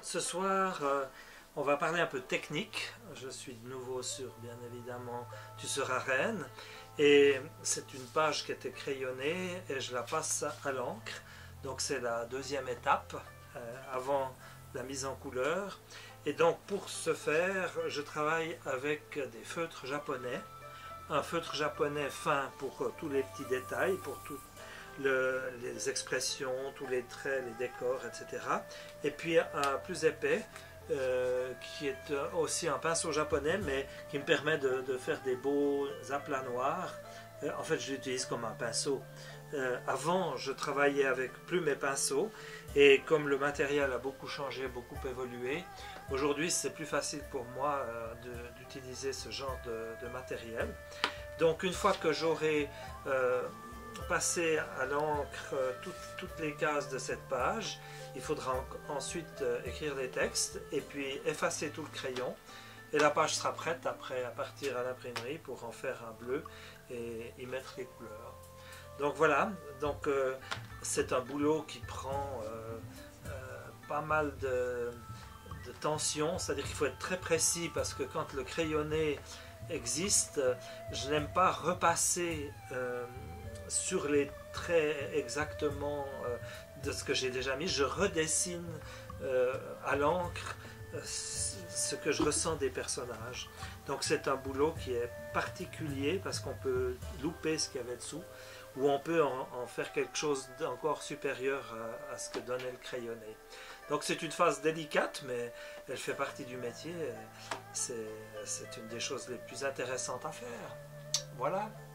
Ce soir, on va parler un peu technique. Je suis de nouveau sur, bien évidemment, Tu seras reine. Et c'est une page qui était crayonnée et je la passe à l'encre. Donc c'est la deuxième étape avant la mise en couleur. Et donc pour ce faire, je travaille avec des feutres japonais. Un feutre japonais fin pour tous les petits détails, pour toutes les expressions, tous les traits, les décors, etc. Et puis un plus épais, qui est aussi un pinceau japonais, mais qui me permet de faire des beaux aplats noirs. En fait, je l'utilise comme un pinceau. Avant, je travaillais avec plumes et pinceaux, et comme le matériel a beaucoup changé, beaucoup évolué, aujourd'hui c'est plus facile pour moi d'utiliser ce genre de matériel. Donc une fois que j'aurai passé à l'encre toutes les cases de cette page, il faudra ensuite écrire les textes et puis effacer tout le crayon. Et la page sera prête après à partir à l'imprimerie pour en faire un bleu et y mettre les couleurs. Donc voilà, donc c'est un boulot qui prend pas mal de tension, c'est-à-dire qu'il faut être très précis parce que quand le crayonné existe, je n'aime pas repasser sur les traits exactement de ce que j'ai déjà mis, je redessine à l'encre ce que je ressens des personnages. Donc c'est un boulot qui est particulier parce qu'on peut louper ce qu'il y avait dessous ou on peut en faire quelque chose d'encore supérieur à ce que donnait le crayonné. Donc c'est une phase délicate, mais elle fait partie du métier. C'est une des choses les plus intéressantes à faire. Voilà.